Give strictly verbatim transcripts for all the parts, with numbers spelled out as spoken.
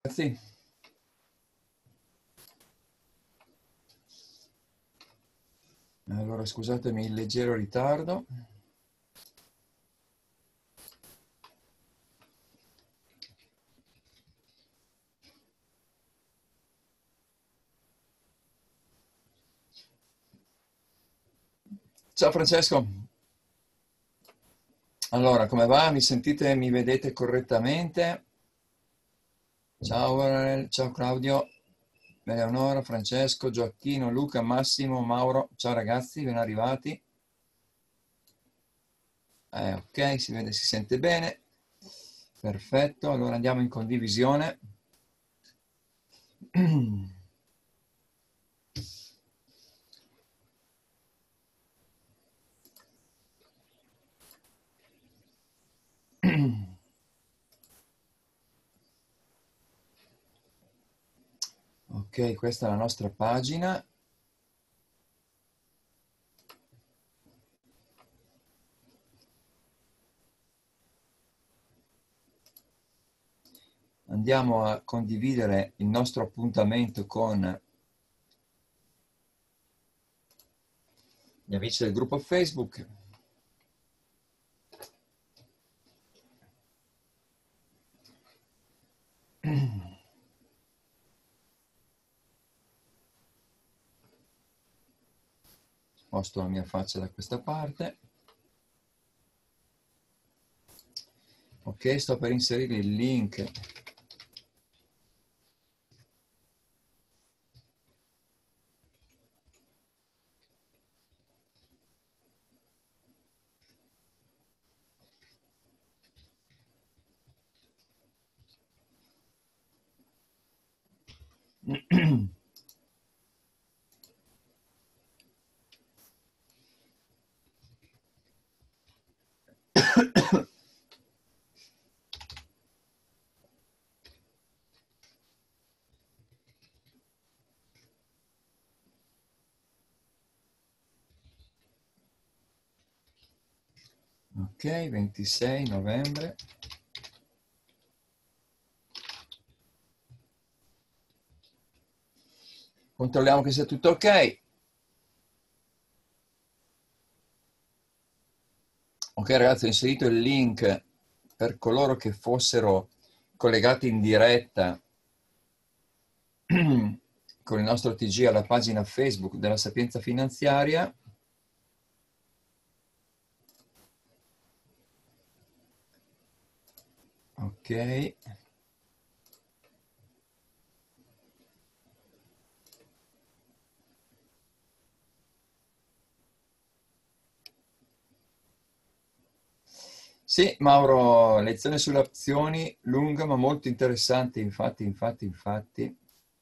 Sì. Allora, scusatemi il leggero ritardo. Ciao Francesco. Allora, come va? Mi sentite e mi vedete correttamente? Ciao, Aurel, ciao Claudio, Eleonora, Francesco, Gioacchino, Luca, Massimo, Mauro. Ciao ragazzi, ben arrivati. Eh, ok, si vede, si sente bene. Perfetto, allora andiamo in condivisione. Ok, questa è la nostra pagina. Andiamo a condividere il nostro appuntamento con gli amici del gruppo Facebook. Sposto la mia faccia da questa parte. Ok, sto per inserire il link ok, ventisei novembre. Controlliamo che sia tutto ok. Ok ragazzi, ho inserito il link per coloro che fossero collegati in diretta con il nostro T G alla pagina Facebook della Sapienza Finanziaria. Ok. Sì, Mauro, lezione sulle azioni, lunga ma molto interessante, infatti, infatti, infatti.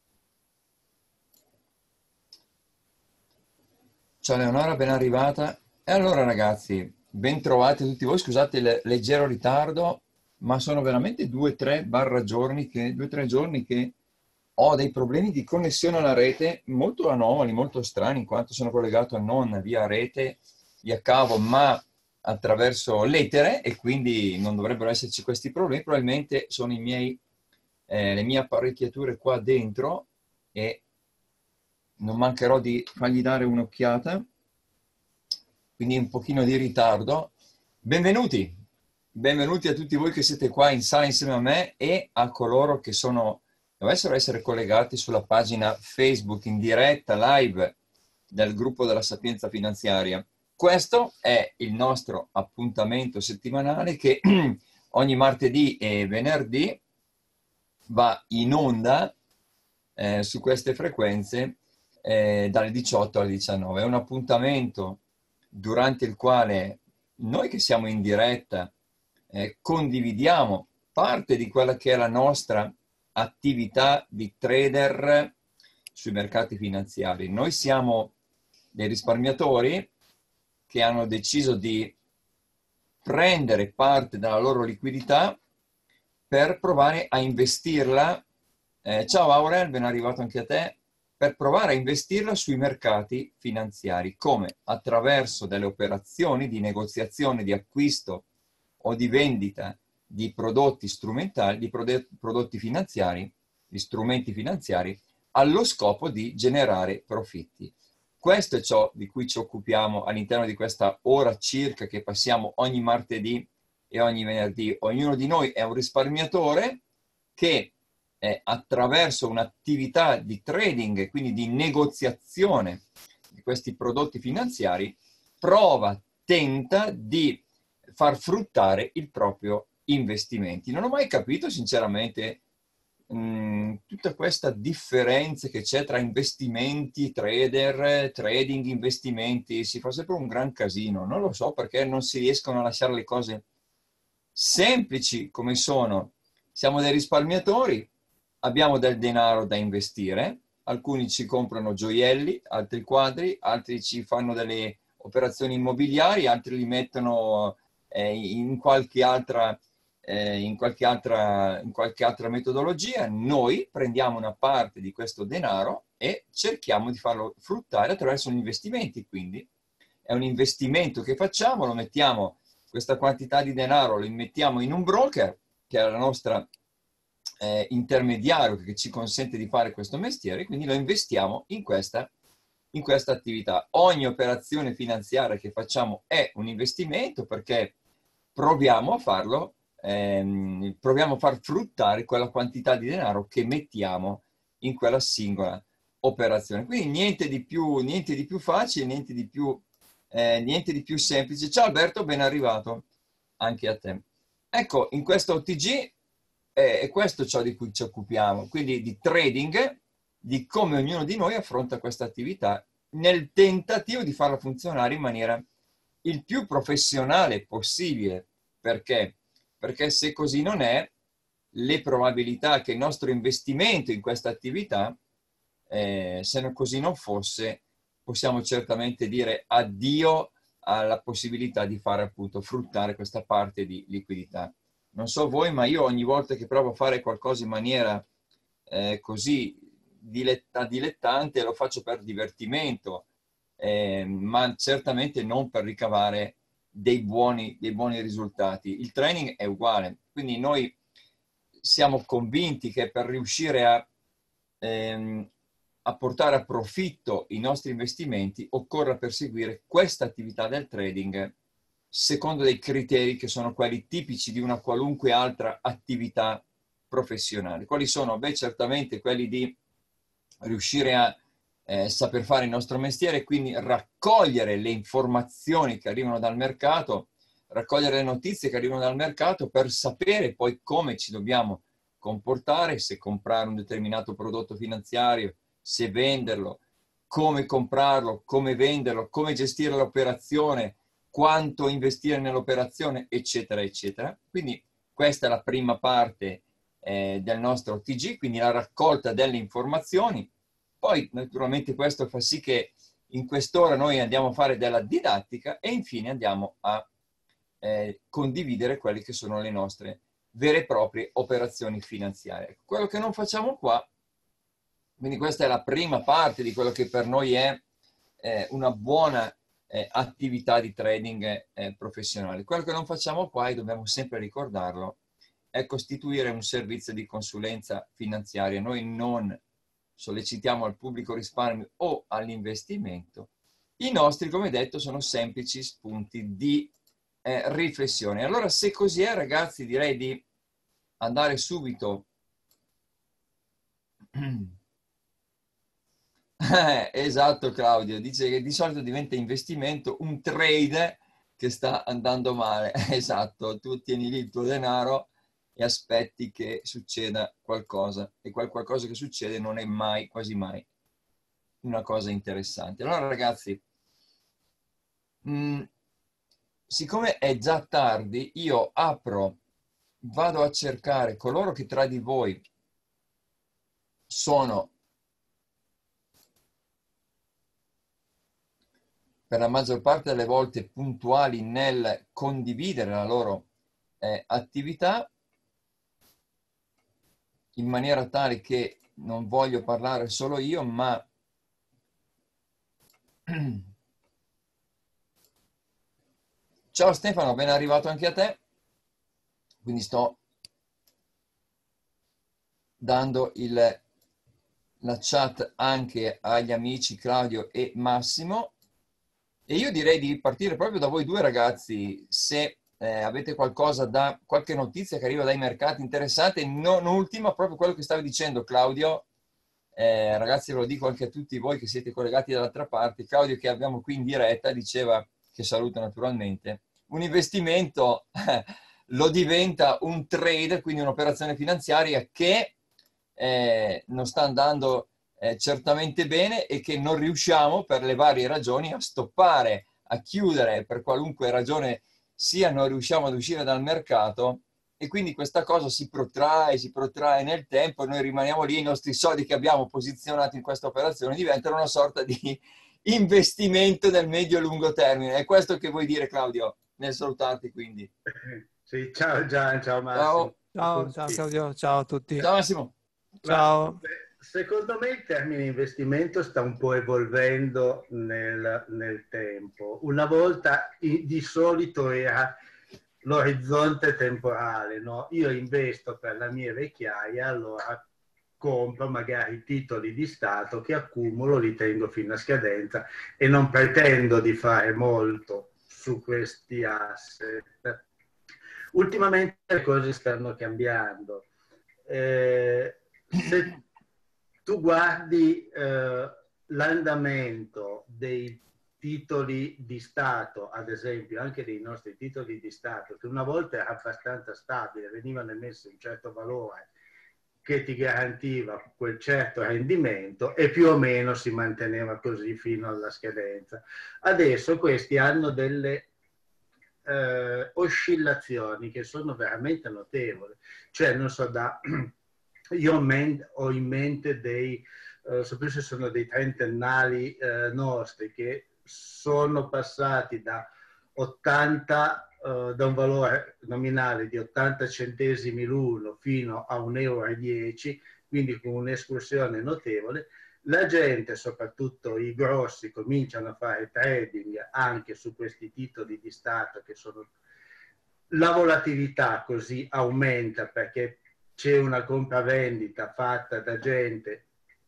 Ciao Leonora, ben arrivata. E allora ragazzi, ben trovati tutti voi, scusate il leggero ritardo, ma sono veramente due tre barra giorni che, due tre giorni che ho dei problemi di connessione alla rete molto anomali, molto strani, in quanto sono collegato non via rete, via cavo, ma attraverso l'etere e quindi non dovrebbero esserci questi problemi. Probabilmente sono i miei, eh, le mie apparecchiature qua dentro e non mancherò di fargli dare un'occhiata. Quindi un pochino di ritardo. Benvenuti, benvenuti a tutti voi che siete qua in sala insieme a me e a coloro che sono, dovessero essere collegati sulla pagina Facebook in diretta live del gruppo della Sapienza Finanziaria. Questo è il nostro appuntamento settimanale che ogni martedì e venerdì va in onda eh, su queste frequenze eh, dalle diciotto alle diciannove. È un appuntamento durante il quale noi che siamo in diretta eh, condividiamo parte di quella che è la nostra attività di trader sui mercati finanziari. Noi siamo dei risparmiatori che hanno deciso di prendere parte della loro liquidità per provare a investirla. Eh, ciao Aurel, ben arrivato anche a te. Per provare a investirla sui mercati finanziari. Come? Attraverso delle operazioni di negoziazione, di acquisto o di vendita di prodotti strumentali, di prodotti finanziari gli strumenti finanziari, allo scopo di generare profitti. Questo è ciò di cui ci occupiamo all'interno di questa ora circa che passiamo ogni martedì e ogni venerdì. Ognuno di noi è un risparmiatore che eh, attraverso un'attività di trading, quindi di negoziazione di questi prodotti finanziari, prova, tenta di far fruttare il proprio investimento. Non ho mai capito sinceramente mh, tutta questa differenza che c'è tra investimenti, trader, trading, investimenti. Si fa sempre un gran casino. Non lo so perché non si riescono a lasciare le cose semplici come sono. Siamo dei risparmiatori, abbiamo del denaro da investire, alcuni ci comprano gioielli, altri quadri, altri ci fanno delle operazioni immobiliari, altri li mettono eh, in qualche altra, eh, in qualche altra, in qualche altra metodologia. Noi prendiamo una parte di questo denaro e cerchiamo di farlo fruttare attraverso gli investimenti. Quindi è un investimento che facciamo, lo mettiamo, questa quantità di denaro lo mettiamo in un broker, che è la nostra eh, intermediario che ci consente di fare questo mestiere, quindi lo investiamo in questa, in questa attività. Ogni operazione finanziaria che facciamo è un investimento perché proviamo a farlo, ehm, proviamo a far fruttare quella quantità di denaro che mettiamo in quella singola operazione. Quindi niente di più, niente di più facile, niente di più, eh, niente di più semplice. Ciao Alberto, ben arrivato anche a te. Ecco, in questo O T G eh, è questo ciò di cui ci occupiamo, quindi di trading, di come ognuno di noi affronta questa attività nel tentativo di farla funzionare in maniera il più professionale possibile. Perché? Perché se così non è, le probabilità che il nostro investimento in questa attività, eh, se così non fosse, possiamo certamente dire addio alla possibilità di fare appunto fruttare questa parte di liquidità. Non so voi, ma io ogni volta che provo a fare qualcosa in maniera eh, così diletta, dilettante, lo faccio per divertimento, eh, ma certamente non per ricavare dei buoni, dei buoni risultati. Il training è uguale, quindi noi siamo convinti che per riuscire a, ehm, a portare a profitto i nostri investimenti occorra perseguire questa attività del trading secondo dei criteri che sono quelli tipici di una qualunque altra attività professionale. Quali sono? Beh, certamente quelli di riuscire a eh, saper fare il nostro mestiere, quindi raccogliere le informazioni che arrivano dal mercato, raccogliere le notizie che arrivano dal mercato per sapere poi come ci dobbiamo comportare, se comprare un determinato prodotto finanziario, se venderlo, come comprarlo, come venderlo, come gestire l'operazione, quanto investire nell'operazione, eccetera, eccetera. Quindi questa è la prima parte eh, del nostro O T G, quindi la raccolta delle informazioni. Poi naturalmente questo fa sì che in quest'ora noi andiamo a fare della didattica e infine andiamo a eh, condividere quelle che sono le nostre vere e proprie operazioni finanziarie. Quello che non facciamo qua, quindi questa è la prima parte di quello che per noi è eh, una buona eh, attività di trading eh, professionale. Quello che non facciamo qua, e dobbiamo sempre ricordarlo, è costituire un servizio di consulenza finanziaria. Noi non sollecitiamo al pubblico risparmio o all'investimento. I nostri, come detto, sono semplici spunti di eh, riflessione. Allora, se così è, ragazzi, direi di andare subito Eh, esatto, Claudio, dice che di solito diventa investimento un trade che sta andando male. Esatto, tu tieni lì il tuo denaro e aspetti che succeda qualcosa e quel qualcosa che succede non è mai, quasi mai, una cosa interessante. Allora ragazzi, mh, siccome è già tardi, io apro, vado a cercare coloro che tra di voi sono per la maggior parte delle volte puntuali nel condividere la loro eh, attività, in maniera tale che non voglio parlare solo io, ma ciao Stefano, ben arrivato anche a te. Quindi sto dando il, la chat anche agli amici Claudio e Massimo. E io direi di partire proprio da voi due ragazzi, se eh, avete qualcosa da, qualche notizia che arriva dai mercati interessante, non ultima, proprio quello che stavi dicendo Claudio. Eh, ragazzi, ve lo dico anche a tutti voi che siete collegati dall'altra parte. Claudio, che abbiamo qui in diretta, diceva, che saluto naturalmente, un investimento lo diventa un trade, quindi un'operazione finanziaria che eh, non sta andando eh, certamente bene e che non riusciamo per le varie ragioni a stoppare, a chiudere, per qualunque ragione sia, non riusciamo ad uscire dal mercato. E quindi questa cosa si protrae, si protrae nel tempo, noi rimaniamo lì, i nostri soldi che abbiamo posizionato in questa operazione diventano una sorta di investimento nel medio-lungo termine. È questo che vuoi dire, Claudio, nel salutarti quindi. Sì, ciao Gian, ciao Massimo. Ciao, ciao, ciao Claudio, ciao a tutti. Ciao Massimo. Ciao. Ma, secondo me il termine investimento sta un po' evolvendo nel, nel tempo. Una volta di solito era l'orizzonte temporale, no? Io investo per la mia vecchiaia, allora compro magari titoli di Stato che accumulo, li tengo fino a scadenza e non pretendo di fare molto su questi asset. Ultimamente le cose stanno cambiando. Eh, se tu guardi eh, l'andamento dei titoli di Stato, ad esempio anche dei nostri titoli di Stato, che una volta era abbastanza stabile, venivano emessi un certo valore che ti garantiva quel certo rendimento e più o meno si manteneva così fino alla scadenza. Adesso questi hanno delle eh, oscillazioni che sono veramente notevoli. Cioè, non so, da, io ho in mente dei, eh, soprattutto se sono dei trentennali eh, nostri che sono passati da ottanta, uh, da un valore nominale di ottanta centesimi l'uno fino a un euro e dieci, quindi con un'escursione notevole. La gente, soprattutto i grossi, cominciano a fare trading anche su questi titoli di Stato che sono... La volatilità così aumenta perché c'è una compravendita fatta da gente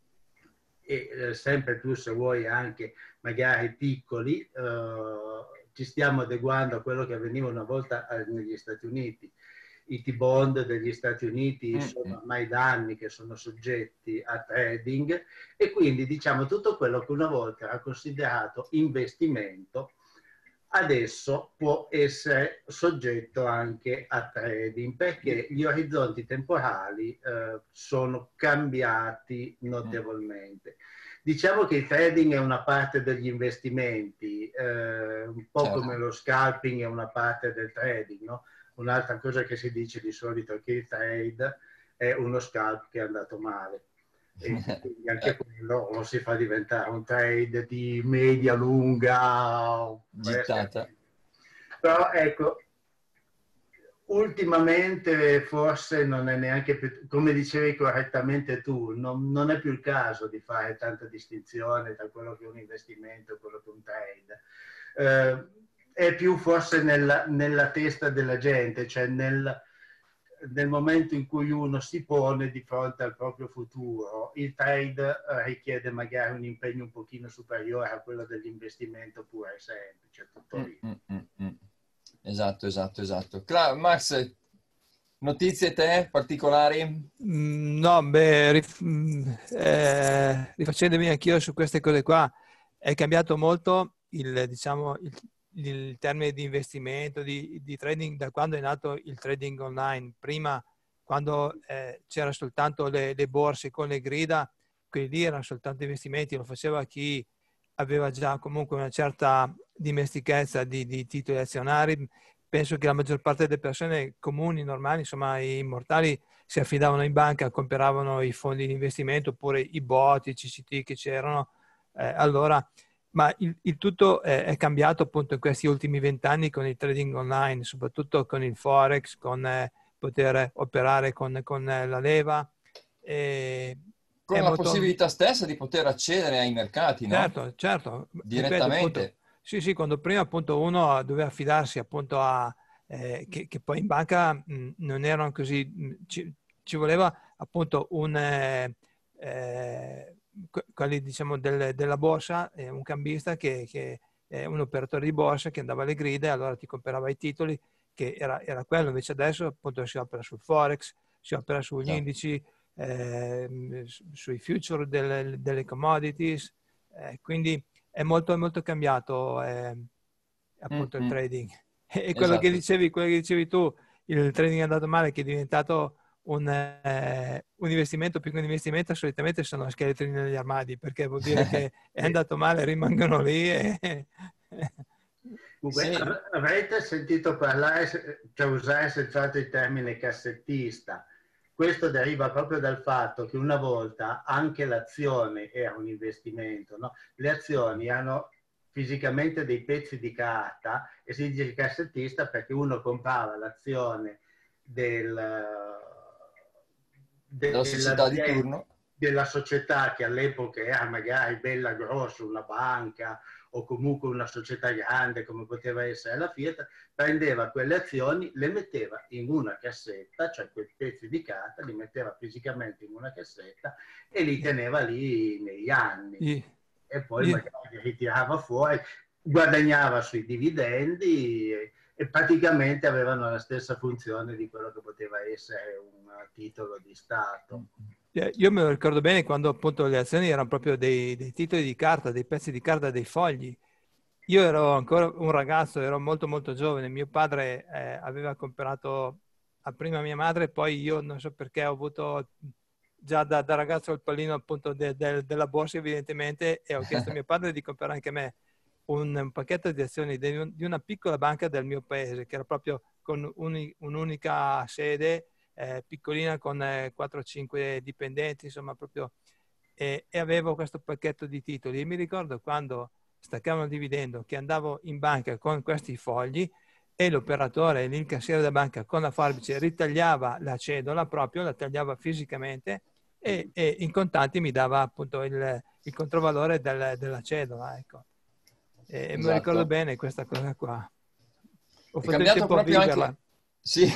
e eh, sempre più, se vuoi, anche magari piccoli, eh, ci stiamo adeguando a quello che avveniva una volta negli Stati Uniti. I T-bond degli Stati Uniti sono ormai da anni che sono soggetti a trading e quindi diciamo tutto quello che una volta era considerato investimento adesso può essere soggetto anche a trading perché gli orizzonti temporali eh, sono cambiati notevolmente. Diciamo che il trading è una parte degli investimenti, eh, un po' certo. Come lo scalping è una parte del trading, no? Un'altra cosa che si dice di solito è che il trade è uno scalp che è andato male. E quindi anche quello lo si fa diventare un trade di media lunga gittata. Però ecco, ultimamente forse non è neanche più, come dicevi correttamente tu, non, non è più il caso di fare tanta distinzione tra quello che è un investimento e quello che è un trade. Eh, è più forse nella, nella testa della gente, cioè nel nel momento in cui uno si pone di fronte al proprio futuro. Il trade richiede magari un impegno un pochino superiore a quello dell'investimento puro e semplice, tutto lì. Mm, mm, mm. Esatto, esatto, esatto. Cla Max, notizie te particolari? Mm, no, beh, rif eh, rifacendomi anch'io su queste cose qua, è cambiato molto il, diciamo, il, il termine di investimento, di, di trading, da quando è nato il trading online. Prima, quando eh, c'era soltanto le, le borse con le grida, quelli lì erano soltanto investimenti, lo faceva chi aveva già comunque una certa dimestichezza di, di titoli azionari. Penso che la maggior parte delle persone comuni, normali, insomma i mortali, si affidavano in banca, compravano i fondi di investimento oppure i bot, i C C T che c'erano. Eh, allora, ma il, il tutto è, è cambiato appunto in questi ultimi vent'anni con il trading online, soprattutto con il Forex, con eh, poter operare con, con eh, la leva. E, con la molto... possibilità stessa di poter accedere ai mercati, no? Certo, certo. Direttamente. Ripeto, appunto, sì, sì, quando prima appunto uno doveva affidarsi appunto a... Eh, che, che poi in banca mh, non erano così... Mh, ci, ci voleva appunto un eh, eh, quelli diciamo del, della borsa, eh, un cambista che, che è un operatore di borsa che andava alle gride, allora ti comprava i titoli, che era, era quello. Invece adesso appunto si opera sul forex, si opera sugli Certo. indici, eh, sui future delle, delle commodities, eh, quindi è molto, è molto cambiato eh, appunto il Mm-hmm. trading. E quello che Esatto. dicevi, quello che dicevi tu, il trading è andato male, che è diventato un, eh, un investimento più che un investimento, solitamente sono scheletri negli armadi, perché vuol dire che è andato male, rimangono lì e... Comunque, Sì. avrete sentito parlare, cioè usare senz'altro il termine cassettista. Questo deriva proprio dal fatto che una volta anche l'azione era un investimento, no? Le azioni hanno fisicamente dei pezzi di carta e si dice cassettista perché uno comprava l'azione del, Della società di dell'azienda, turno. della società che all'epoca era magari bella grossa, una banca o comunque una società grande come poteva essere la Fiat, prendeva quelle azioni, le metteva in una cassetta, cioè quei pezzi di carta li metteva fisicamente in una cassetta e li teneva lì negli anni. I, E poi i, magari li ritirava fuori, guadagnava sui dividendi e, e praticamente avevano la stessa funzione di quello che poteva essere un titolo di Stato. Io me lo ricordo bene quando appunto le azioni erano proprio dei, dei titoli di carta, dei pezzi di carta, dei fogli. Io ero ancora un ragazzo, ero molto molto giovane, mio padre eh, aveva comprato a prima mia madre, poi io non so perché ho avuto già da, da ragazzo il pallino appunto de, de, della borsa evidentemente, e ho chiesto a mio padre di comprare anche a me un, un pacchetto di azioni di, un, di una piccola banca del mio paese, che era proprio con un, un'unica sede, eh, piccolina, con eh, quattro cinque dipendenti, insomma proprio, e, e avevo questo pacchetto di titoli e mi ricordo quando staccavano il dividendo che andavo in banca con questi fogli e l'operatore, il cassiere della banca con la forbice ritagliava la cedola, proprio la tagliava fisicamente e, e in contanti mi dava appunto il, il controvalore del, della cedola, ecco. E, e me lo ricordo Esatto. bene questa cosa qua. Ho È fatto il cambiato tempo a proprio viverla. anche, sì,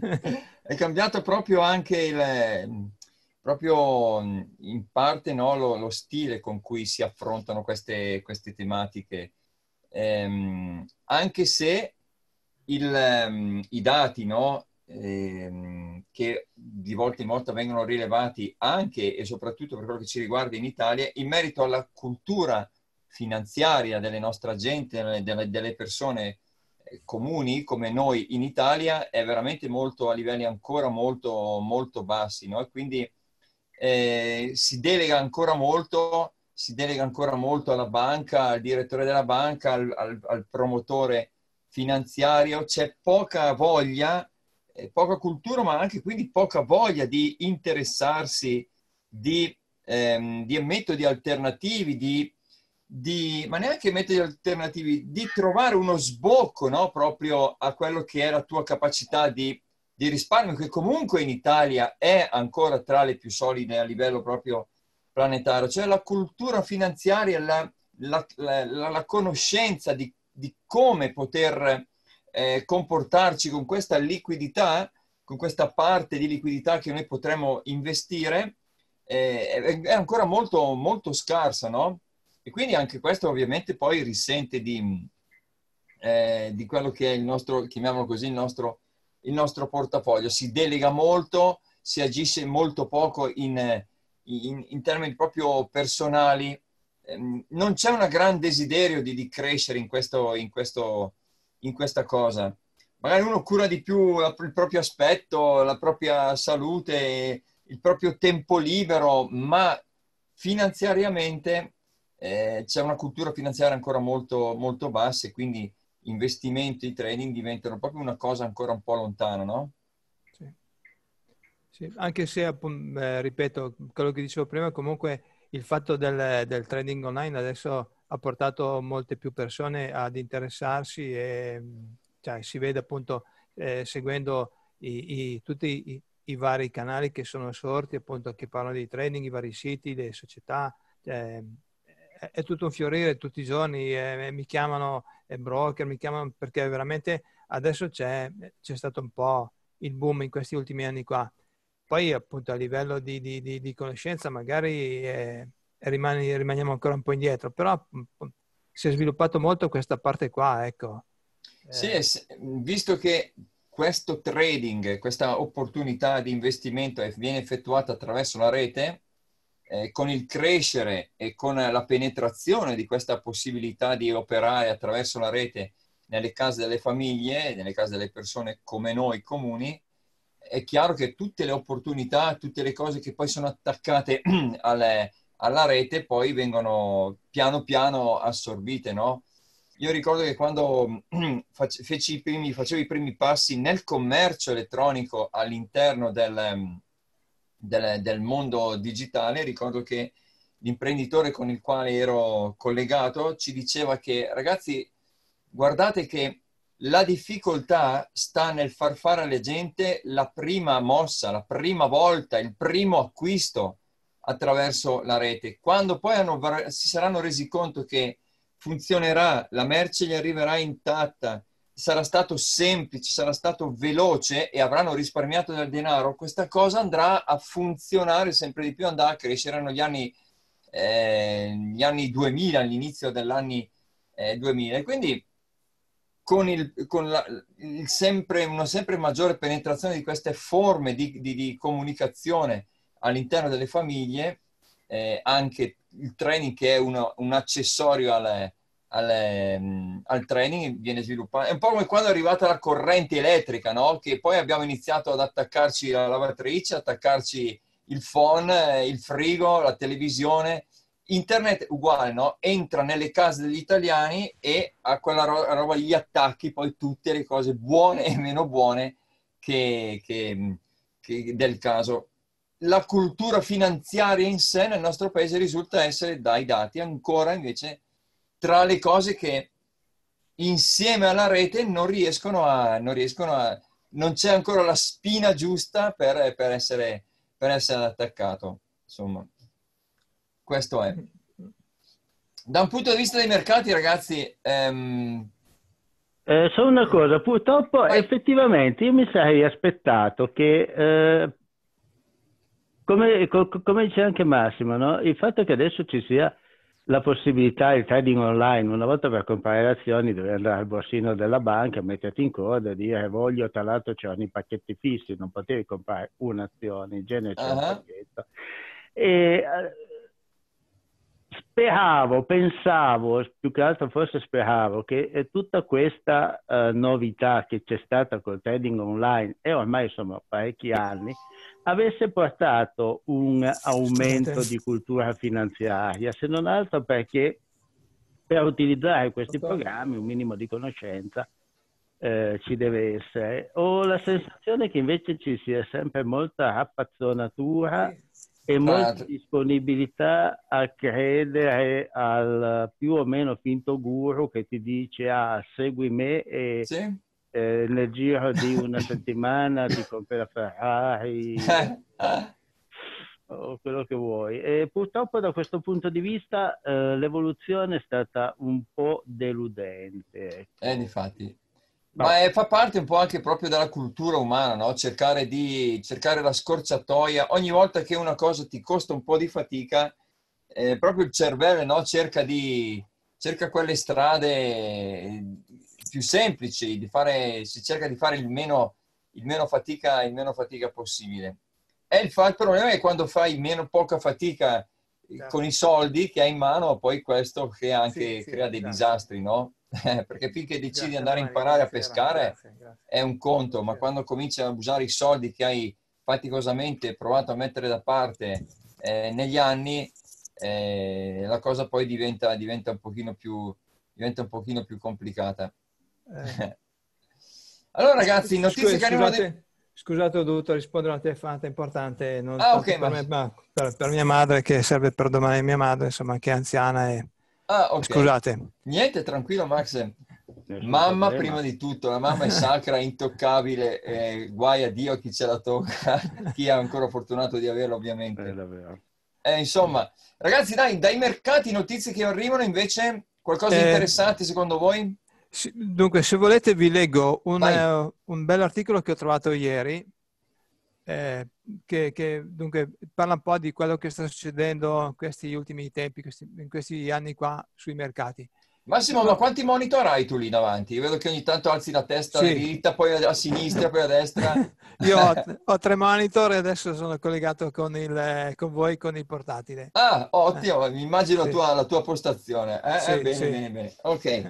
è cambiato proprio anche il, proprio in parte, no, lo, lo stile con cui si affrontano queste, queste tematiche. Ehm, anche se il, ehm, i dati, no, ehm, che di volta in volta vengono rilevati anche e soprattutto per quello che ci riguarda in Italia, in merito alla cultura finanziaria delle nostre gente, delle, delle persone comuni come noi in Italia, è veramente molto a livelli ancora molto molto bassi, no? E quindi eh, si delega ancora molto si delega ancora molto alla banca, al direttore della banca, al, al, al promotore finanziario. C'è poca voglia, eh, poca cultura, ma anche quindi poca voglia di interessarsi di, ehm, di metodi alternativi, di di, ma neanche metodi alternativi, di trovare uno sbocco, no? Proprio a quello che è la tua capacità di, di risparmio, che comunque in Italia è ancora tra le più solide a livello proprio planetario. Cioè la cultura finanziaria, la, la, la, la conoscenza di, di come poter eh, comportarci con questa liquidità, con questa parte di liquidità che noi potremmo investire, eh, è ancora molto, molto scarsa, no? E quindi anche questo ovviamente poi risente di, eh, di quello che è il nostro, chiamiamolo così, il nostro, il nostro portafoglio. Si delega molto, si agisce molto poco in, in, in termini proprio personali. Eh, non c'è un gran desiderio di, di crescere in, questo, in, questo, in questa cosa. Magari uno cura di più la, il proprio aspetto, la propria salute, il proprio tempo libero, ma finanziariamente eh, c'è una cultura finanziaria ancora molto, molto bassa e quindi investimenti e trading diventano proprio una cosa ancora un po' lontana, no? Sì. Sì, anche se, appunto, eh, ripeto, quello che dicevo prima, comunque il fatto del, del trading online adesso ha portato molte più persone ad interessarsi e cioè, si vede appunto eh, seguendo i, i, tutti i, i vari canali che sono sorti, appunto, che parlano di trading, i vari siti, le società. Eh, è, è tutto un fiorire tutti i giorni, eh, mi chiamano eh, broker, mi chiamano perché veramente adesso c'è, c'è stato un po' il boom in questi ultimi anni qua. poi appunto a livello di, di, di, di conoscenza magari eh, rimani, rimaniamo ancora un po' indietro, però si è sviluppato molto questa parte qua, ecco. Sì, Eh, visto che questo trading, questa opportunità di investimento viene effettuata attraverso la rete, eh, con il crescere e con la penetrazione di questa possibilità di operare attraverso la rete nelle case delle famiglie, nelle case delle persone come noi comuni, è chiaro che tutte le opportunità, tutte le cose che poi sono attaccate alle, alla rete poi vengono piano piano assorbite, no? Io ricordo che quando feci i primi, facevo i primi passi nel commercio elettronico all'interno del, del, del mondo digitale, ricordo che l'imprenditore con il quale ero collegato ci diceva che, ragazzi, guardate che la difficoltà sta nel far fare alla gente la prima mossa, la prima volta, il primo acquisto attraverso la rete. Quando poi hanno, si saranno resi conto che funzionerà, la merce gli arriverà intatta, sarà stato semplice, sarà stato veloce e avranno risparmiato del denaro, questa cosa andrà a funzionare sempre di più, andrà a crescere negli anni, eh, gli anni duemila, all'inizio degli anni eh, duemila. E quindi con, il, con la, il sempre, una sempre maggiore penetrazione di queste forme di, di, di comunicazione all'interno delle famiglie, eh, anche il training, che è uno, un accessorio alle, alle, um, al training, viene sviluppato. È un po' come quando è arrivata la corrente elettrica, no? Che poi abbiamo iniziato ad attaccarci la lavatrice, attaccarci il phone, il frigo, la televisione. Internet uguale, no? Entra nelle case degli italiani e a quella ro- roba gli attacchi poi tutte le cose buone e meno buone che, che, che del caso. La cultura finanziaria in sé nel nostro paese risulta essere, dai dati, ancora invece tra le cose che insieme alla rete non riescono a... Non, riescono a, non c'è ancora la spina giusta per, per, essere, per essere attaccato. Insomma, questo è. Da un punto di vista dei mercati, ragazzi... Ehm... Eh, solo una cosa, purtroppo Vai. effettivamente io mi sarei aspettato che... Eh, Come, co- come dice anche Massimo, no? Il fatto che adesso ci sia la possibilità di trading online, una volta per comprare azioni dovevi andare al borsino della banca, metterti in coda e dire voglio, tra l'altro c'erano i pacchetti fissi, non potevi comprare un'azione, in genere c'è uh-huh. un pacchetto. E, eh, speravo, pensavo, più che altro forse speravo che eh, tutta questa eh, novità che c'è stata col trading online, e ormai sono parecchi anni, avesse portato un aumento di cultura finanziaria, se non altro perché per utilizzare questi programmi un minimo di conoscenza eh, ci deve essere. Ho la sensazione che invece ci sia sempre molta rappazzonatura e molta disponibilità a credere al più o meno finto guru che ti dice ah, segui me e... Sì. Eh, nel giro di una settimana ti compri la Ferrari o quello che vuoi. E purtroppo da questo punto di vista eh, l'evoluzione è stata un po' deludente. Ecco. Eh, difatti. No. Ma è, fa parte un po' anche proprio della cultura umana, no? Cercare di cercare la scorciatoia. Ogni volta che una cosa ti costa un po' di fatica, eh, proprio il cervello, no? Cerca di cerca quelle strade più semplici, di fare, si cerca di fare il meno, il meno fatica, il meno fatica possibile. E il, fa, il problema è che quando fai meno poca fatica certo. con i soldi che hai in mano, poi questo crea anche sì, crea sì, dei grazie. disastri, no? Perché finché decidi grazie, di andare a imparare a pescare grazie, grazie. è un conto, ma quando cominci a usare i soldi che hai faticosamente provato a mettere da parte eh, negli anni, eh, la cosa poi diventa, diventa un pochino più diventa un pochino più complicata. Eh. Allora ragazzi, notizie che arrivano... Scusate, scusate, ho dovuto rispondere a una telefonata importante, non ah, okay, per, ma... me, ma per, per mia madre, che serve per domani mia madre, insomma, che è anziana e... Ah, okay. Scusate. Niente, tranquillo Max. Mamma prima di tutto, la mamma è sacra, intoccabile, eh, guai a Dio chi ce la tocca, chi è ancora fortunato di averla ovviamente. Eh, insomma, ragazzi dai, dai mercati notizie che arrivano invece, qualcosa di eh... interessante secondo voi? Dunque, se volete vi leggo un, uh, un bell'articolo che ho trovato ieri eh, che, che dunque parla un po' di quello che sta succedendo in questi ultimi tempi, questi, in questi anni qua sui mercati. Massimo, Secondo... ma quanti monitor hai tu lì davanti? Io vedo che ogni tanto alzi la testa Sì. dritta, poi a sinistra, poi a destra. Io ho, ho tre monitor e adesso sono collegato con, il, con voi con il portatile. Ah, Eh, ottimo, mi immagino sì, la tua, la tua postazione. Eh, eh, sì, bene, sì. bene, bene. Ok.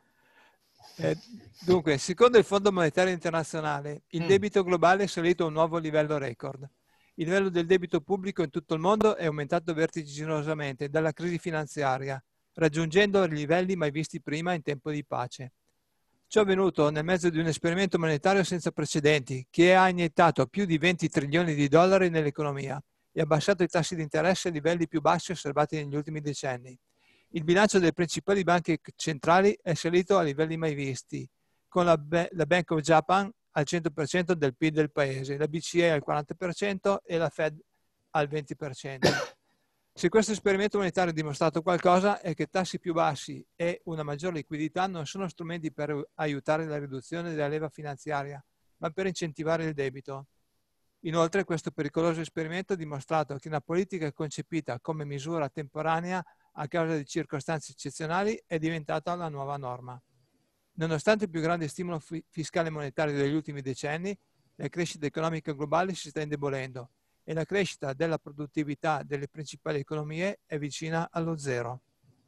Eh, dunque, secondo il Fondo Monetario Internazionale, il Mm. debito globale è salito a un nuovo livello record. Il livello del debito pubblico in tutto il mondo è aumentato vertiginosamente dalla crisi finanziaria, raggiungendo livelli mai visti prima in tempo di pace. Ciò è avvenuto nel mezzo di un esperimento monetario senza precedenti, che ha iniettato più di venti trilioni di dollari nell'economia e abbassato i tassi di interesse a livelli più bassi osservati negli ultimi decenni. Il bilancio delle principali banche centrali è salito a livelli mai visti, con la, la Bank of Japan al cento per cento del P I L del paese, la B C E al quaranta per cento e la Fed al venti per cento. Se questo esperimento monetario ha dimostrato qualcosa è che tassi più bassi e una maggiore liquidità non sono strumenti per aiutare la riduzione della leva finanziaria, ma per incentivare il debito. Inoltre, questo pericoloso esperimento ha dimostrato che una politica concepita come misura temporanea a causa di circostanze eccezionali è diventata la nuova norma. Nonostante il più grande stimolo fiscale e monetario degli ultimi decenni, la crescita economica globale si sta indebolendo e la crescita della produttività delle principali economie è vicina allo zero.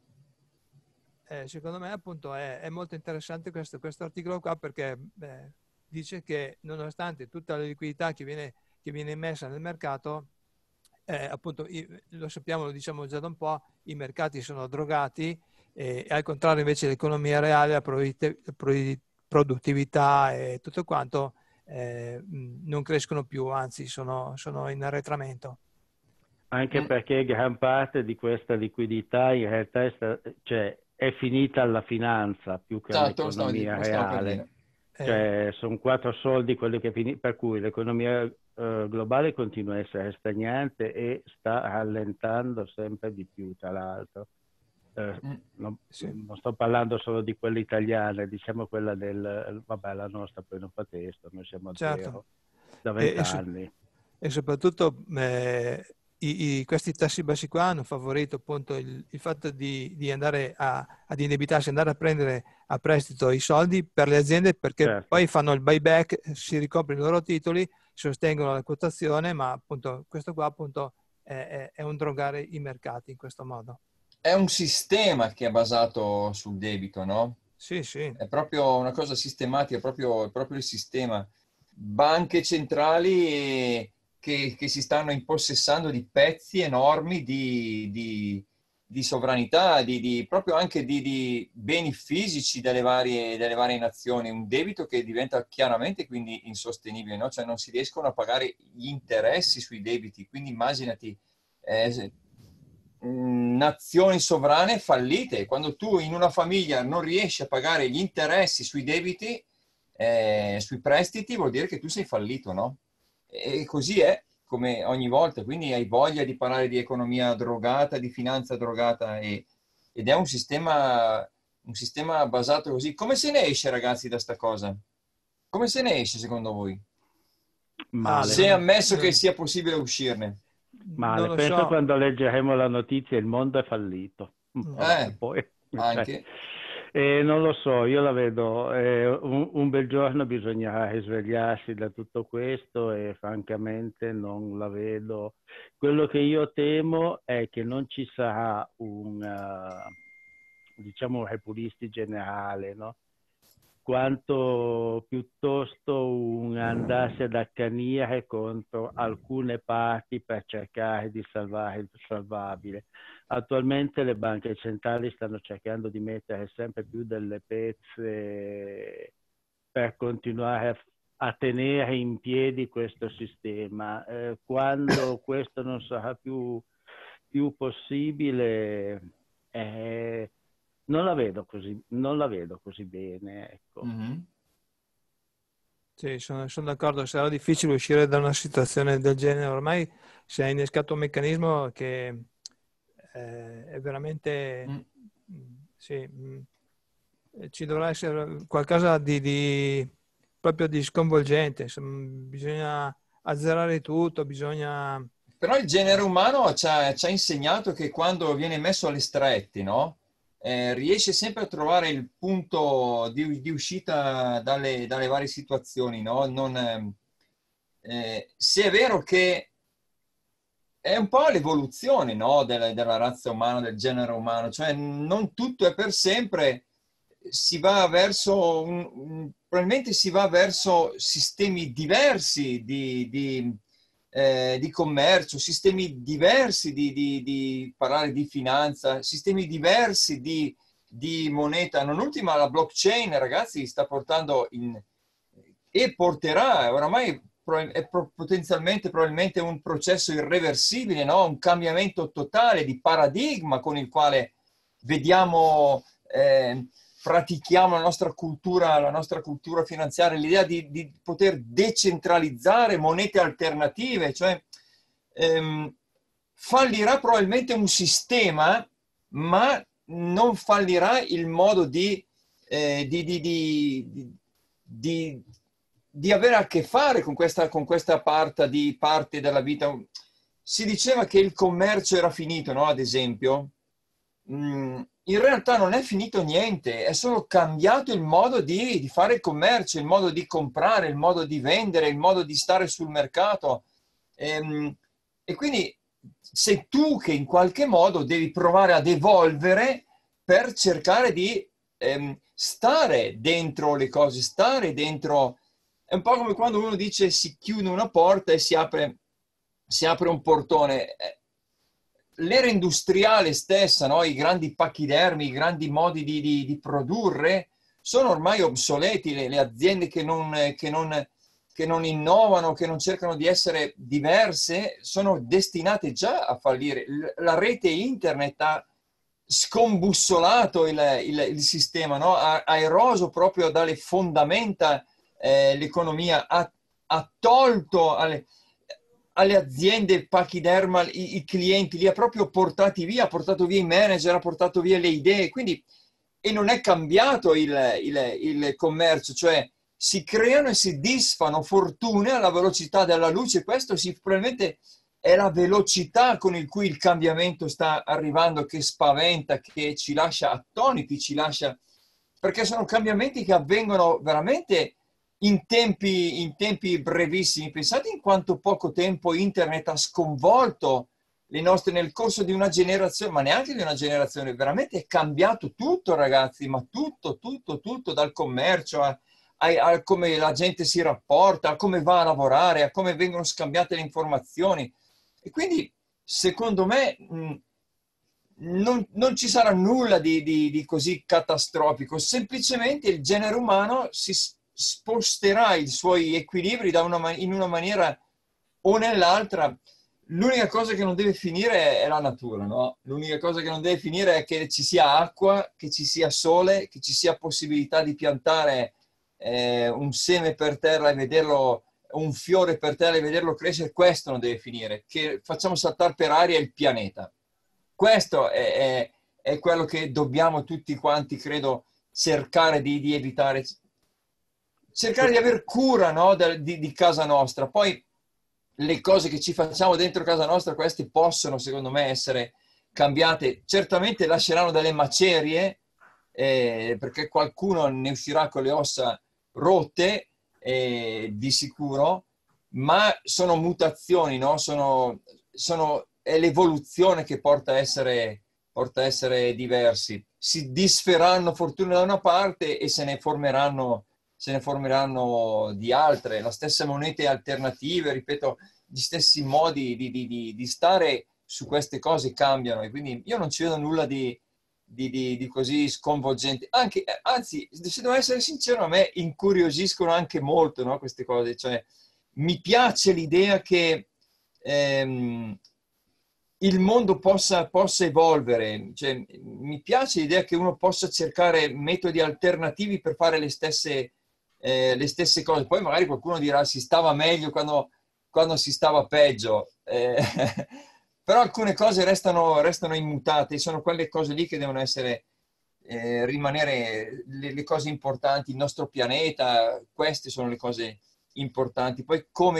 Eh, secondo me appunto è, è molto interessante questo, questo articolo qua perché beh, dice che nonostante tutta la liquidità che viene, che viene immessa nel mercato, eh, appunto lo sappiamo, lo diciamo già da un po', i mercati sono drogati e, e al contrario invece l'economia reale, la produttività e tutto quanto eh, non crescono più, anzi sono, sono in arretramento. Anche Mm. perché gran parte di questa liquidità in realtà è, sta, cioè, è finita alla finanza più che Esatto, lo stavo, all'economia lo stavo per reale. dire. Cioè, Eh, sono quattro soldi quelli che finiscono, per cui l'economia eh, globale continua a essere stagnante e sta rallentando sempre di più, tra l'altro. Eh, Mm. non, sì. non sto parlando solo di quella italiana, diciamo quella del, vabbè, la nostra poi non fa testo, noi siamo a Certo. zero da E, e, vent'anni. e soprattutto eh, i, i, questi tassi bassi qua hanno favorito appunto il, il fatto di, di andare a, ad indebitarsi, andare a prendere a prestito i soldi per le aziende perché Certo. poi fanno il buyback, si ricoprono i loro titoli, sostengono la quotazione, ma appunto questo qua appunto è, è, è un drogare i mercati in questo modo. È un sistema che è basato sul debito, no? Sì, sì. È proprio una cosa sistematica, è proprio, è proprio il sistema. Banche centrali che, che si stanno impossessando di pezzi enormi di, di, di sovranità, di, di, proprio anche di, di beni fisici delle varie, delle varie nazioni. Un debito che diventa chiaramente quindi insostenibile, no? Cioè non si riescono a pagare gli interessi sui debiti. Quindi immaginati eh, nazioni sovrane fallite. Quando tu in una famiglia non riesci a pagare gli interessi sui debiti, eh, sui prestiti, vuol dire che tu sei fallito, no? E così è come ogni volta. Quindi hai voglia di parlare di economia drogata, di finanza drogata e, ed è un sistema, un sistema basato così. Come se ne esce, ragazzi, da sta cosa? Come se ne esce secondo voi? Male. Se è ammesso non, che sia possibile uscirne. Male. non lo Penso so. quando leggeremo la notizia il mondo è fallito. Vabbè, Eh, poi, anche. cioè, eh, non lo so, io la vedo, eh, un, un bel giorno bisognerà risvegliarsi da tutto questo e francamente non la vedo. Quello che io temo è che non ci sarà un, uh, diciamo, un repulisti generale, no? Quanto piuttosto un andarsi ad accanire contro alcune parti per cercare di salvare il salvabile. Attualmente le banche centrali stanno cercando di mettere sempre più delle pezze per continuare a, a tenere in piedi questo sistema. Eh, quando questo non sarà più, più possibile, eh, non la vedo così, non la vedo così bene, ecco. Mm-hmm. Sì, sono, sono d'accordo, sarà difficile uscire da una situazione del genere. Ormai si è innescato un meccanismo che eh, è veramente, Mm. sì, mh, ci dovrà essere qualcosa di, di proprio di sconvolgente. Insomma, bisogna azzerare tutto, bisogna... Però il genere umano ci ha, ci ha insegnato che quando viene messo alle strette, no? Eh, riesce sempre a trovare il punto di, di uscita dalle, dalle varie situazioni, no? Non, eh, eh, se è vero che è un po' l'evoluzione, no? della, della razza umana, del genere umano, cioè non tutto è per sempre, si va verso un, un, probabilmente si va verso sistemi diversi di, di, eh, di commercio, sistemi diversi di, di, di parlare di finanza, sistemi diversi di, di moneta. Non ultima la blockchain, ragazzi, sta portando in, e porterà oramai è potenzialmente probabilmente un processo irreversibile, no? Un cambiamento totale di paradigma con il quale vediamo, eh, pratichiamo la nostra cultura, la nostra cultura finanziaria, l'idea di, di poter decentralizzare monete alternative, cioè ehm, fallirà probabilmente un sistema, ma non fallirà il modo di, eh, di, di, di, di, di di avere a che fare con questa, con questa parte, di, parte della vita. Si diceva che il commercio era finito, no? Ad esempio. Mm, in realtà non è finito niente, è solo cambiato il modo di, di fare il commercio, il modo di comprare, il modo di vendere, il modo di stare sul mercato. E, e quindi sei tu che in qualche modo devi provare ad evolvere per cercare di ehm, stare dentro le cose, stare dentro... È un po' come quando uno dice si chiude una porta e si apre, si apre un portone. L'era industriale stessa, no? I grandi pachidermi, i grandi modi di, di, di produrre sono ormai obsoleti. Le, le aziende che non, che, non, che non innovano, che non cercano di essere diverse, sono destinate già a fallire. La rete internet ha scombussolato il, il, il sistema, no? ha, ha eroso proprio dalle fondamenta Eh, l'economia, ha, ha tolto alle, alle aziende pachiderma i, i clienti, li ha proprio portati via, ha portato via i manager, ha portato via le idee, quindi e non è cambiato il, il, il commercio, cioè si creano e si disfano fortune alla velocità della luce. Questo si, probabilmente è la velocità con il cui il cambiamento sta arrivando, che spaventa, che ci lascia attoniti, ci lascia, perché sono cambiamenti che avvengono veramente In tempi, in tempi brevissimi. Pensate in quanto poco tempo internet ha sconvolto le nostre, nel corso di una generazione, ma neanche di una generazione, veramente è cambiato tutto, ragazzi, ma tutto, tutto, tutto, dal commercio a, a, a come la gente si rapporta, a come va a lavorare, a come vengono scambiate le informazioni. E quindi, secondo me, mh, non, non ci sarà nulla di, di, di così catastrofico, semplicemente il genere umano si sposterà i suoi equilibri da una, in una maniera o nell'altra. L'unica cosa che non deve finire è la natura, no? L'unica cosa che non deve finire è che ci sia acqua, che ci sia sole, che ci sia possibilità di piantare eh, un seme per terra e vederlo, un fiore per terra e vederlo crescere. Questo non deve finire, che facciamo saltare per aria il pianeta. Questo è, è, è quello che dobbiamo tutti quanti, credo, cercare di, di evitare. Cercare di aver cura, no? di, di casa nostra. Poi le cose che ci facciamo dentro casa nostra, queste possono, secondo me, essere cambiate. Certamente lasceranno delle macerie, eh, perché qualcuno ne uscirà con le ossa rotte, eh, di sicuro, ma sono mutazioni, no? Sono, sono, è l'evoluzione che porta a essere, porta a essere diversi. Si disferanno fortune da una parte e se ne formeranno se ne formeranno di altre, la stessa monete alternative, ripeto, gli stessi modi di, di, di, di stare su queste cose cambiano, e quindi io non ci vedo nulla di, di, di, di così sconvolgente. Anche, anzi, se devo essere sincero, a me incuriosiscono anche molto, no, queste cose, cioè mi piace l'idea che ehm, il mondo possa, possa evolvere, cioè, mi piace l'idea che uno possa cercare metodi alternativi per fare le stesse Eh, le stesse cose. Poi magari qualcuno dirà si stava meglio quando, quando si stava peggio, eh, però alcune cose restano, restano immutate, sono quelle cose lì che devono essere, eh, rimanere le, le cose importanti, il nostro pianeta, queste sono le cose importanti. Poi come,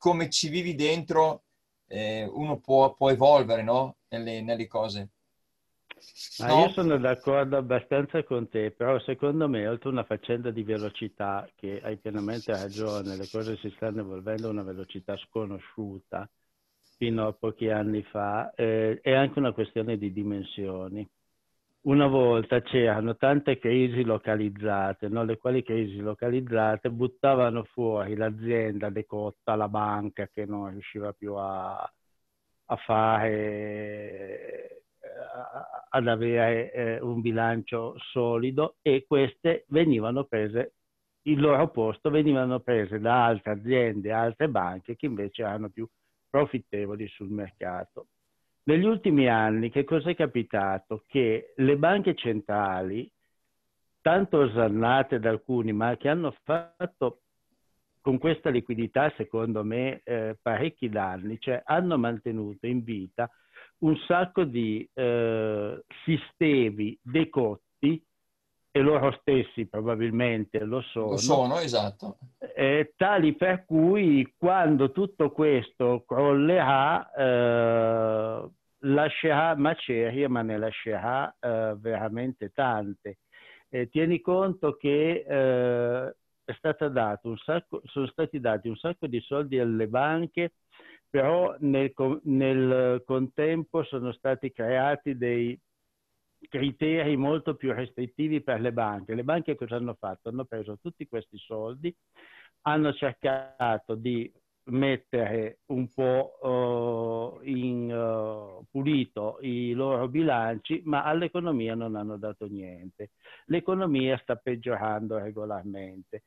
come ci vivi dentro, eh, uno può, può evolvere, no? Nelle, nelle cose. Ma No? io sono d'accordo abbastanza con te, però secondo me, oltre a una faccenda di velocità, che hai pienamente ragione, le cose si stanno evolvendo a una velocità sconosciuta fino a pochi anni fa, eh, è anche una questione di dimensioni. Una volta c'erano tante crisi localizzate, no? Le quali crisi localizzate buttavano fuori l'azienda decotta, la banca che non riusciva più a, a fare, a, ad avere eh, un bilancio solido, e queste venivano prese, il loro posto venivano prese da altre aziende, altre banche che invece erano più profittevoli sul mercato. Negli ultimi anni che cosa è capitato? Che le banche centrali, tanto osannate da alcuni, ma che hanno fatto con questa liquidità, secondo me, eh, parecchi danni, cioè hanno mantenuto in vita un sacco di eh, sistemi decotti, e loro stessi probabilmente lo sono, Lo sono, esatto. Eh, tali per cui quando tutto questo crollerà, eh, lascerà macerie, ma ne lascerà eh, veramente tante. Eh, tieni conto che eh, è stata dato un sacco, sono stati dati un sacco di soldi alle banche, però nel, nel contempo sono stati creati dei criteri molto più restrittivi per le banche. Le banche cosa hanno fatto? Hanno preso tutti questi soldi, hanno cercato di mettere un po' uh, in uh, pulito i loro bilanci, ma all'economia non hanno dato niente. L'economia sta peggiorando regolarmente.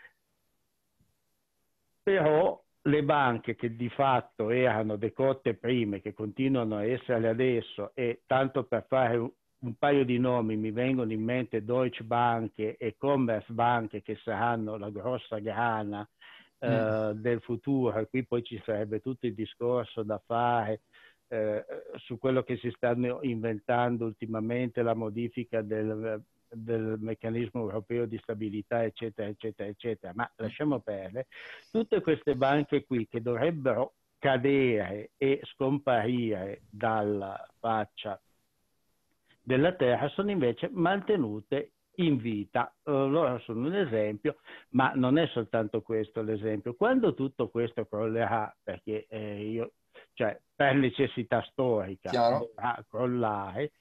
Però le banche, che di fatto erano decotte prime, che continuano a essere adesso, e tanto per fare un un paio di nomi mi vengono in mente Deutsche Bank e Commerzbank, che saranno la grossa grana eh, mm. del futuro, e qui poi ci sarebbe tutto il discorso da fare eh, su quello che si stanno inventando ultimamente, la modifica del, del meccanismo europeo di stabilità, eccetera, eccetera, eccetera. Ma lasciamo perdere. Tutte queste banche qui che dovrebbero cadere e scomparire dalla faccia della terra sono invece mantenute in vita. Uh, loro sono un esempio, ma non è soltanto questo l'esempio. Quando tutto questo crollerà, perché eh, io, cioè per necessità storica dovrà crollare,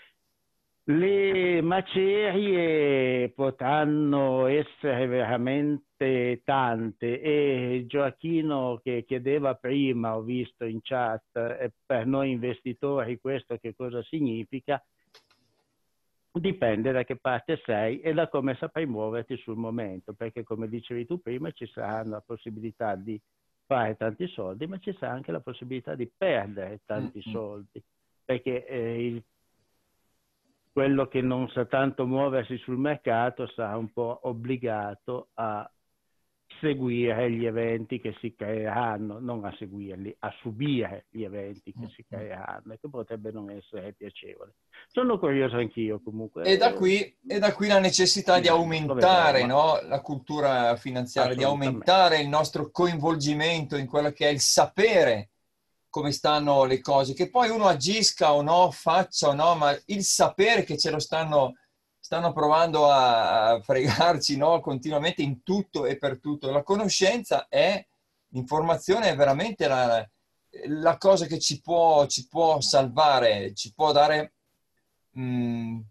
le macerie potranno essere veramente tante, e Gioacchino, che chiedeva prima, ho visto in chat, eh, per noi investitori questo che cosa significa? Dipende da che parte sei e da come saprai muoverti sul momento, perché come dicevi tu prima ci sarà la possibilità di fare tanti soldi, ma ci sarà anche la possibilità di perdere tanti mm-hmm. soldi, perché eh, il, quello che non sa tanto muoversi sul mercato sarà un po' obbligato a seguire gli eventi che si creeranno, non a seguirli, a subire gli eventi che si creeranno, e che potrebbe non essere piacevole. Sono curioso anch'io comunque. E da qui, e da qui la necessità sì, di aumentare no, la cultura finanziaria, di aumentare il nostro coinvolgimento in quello che è il sapere come stanno le cose, che poi uno agisca o no, faccia o no, ma il sapere che ce lo stanno stanno provando a, a fregarci no? continuamente in tutto e per tutto. La conoscenza è, l'informazione è veramente la, la cosa che ci può, ci può salvare, ci può dare... Mm,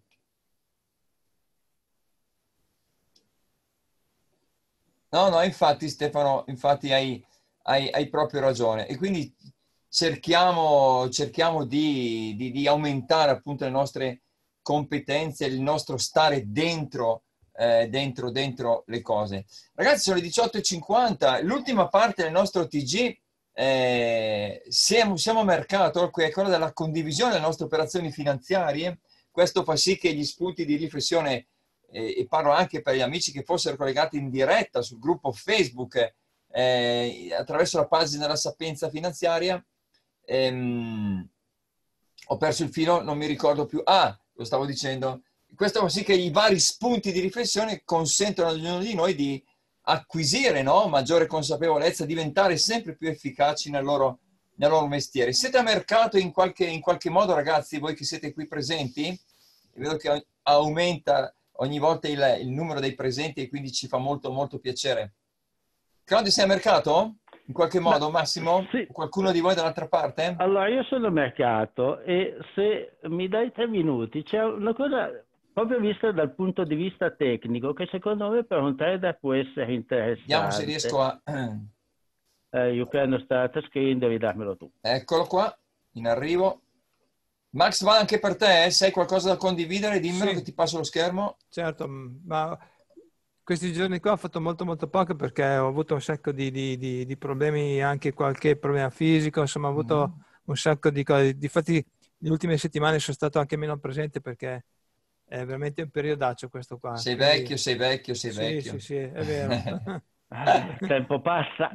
no, no, infatti Stefano, infatti hai, hai, hai proprio ragione. E quindi cerchiamo, cerchiamo di, di, di aumentare appunto le nostre competenze, il nostro stare dentro, eh, dentro, dentro le cose. Ragazzi, sono le diciotto e cinquanta, l'ultima parte del nostro T G, eh, siamo, siamo a mercato, che è quella della condivisione delle nostre operazioni finanziarie. Questo fa sì che gli spunti di riflessione, eh, e parlo anche per gli amici che fossero collegati in diretta sul gruppo Facebook, eh, attraverso la pagina della Sapienza Finanziaria, ehm, ho perso il filo, non mi ricordo più. Ah, lo stavo dicendo. Questo fa sì che i vari spunti di riflessione consentono ad ognuno di noi di acquisire, no? Maggiore consapevolezza, diventare sempre più efficaci nel loro, nel loro mestiere. Siete a mercato in qualche, in qualche modo, ragazzi, voi che siete qui presenti? Vedo che aumenta ogni volta il, il numero dei presenti e quindi ci fa molto molto piacere. Claudio, sei a mercato? In qualche modo, Beh, Massimo? sì. Qualcuno di voi dall'altra parte? Allora, io sono a mercato e se mi dai tre minuti, c'è una cosa proprio vista dal punto di vista tecnico che secondo me per un trader può essere Vediamo se interessante. riesco a... Eh, you can start screen, devi darmelo tu. Eccolo qua, in arrivo. Max, va anche per te? Se hai qualcosa da condividere, dimmelo Sì, che ti passo lo schermo. certo, ma questi giorni qua ho fatto molto molto poco perché ho avuto un sacco di, di, di, di problemi, anche qualche problema fisico, insomma ho avuto Mm. un sacco di cose. Difatti le ultime settimane sono stato anche meno presente perché è veramente un periodaccio questo qua. Sei Quindi, vecchio, sei vecchio, sei sì, vecchio. sì, sì, è vero. Il tempo passa.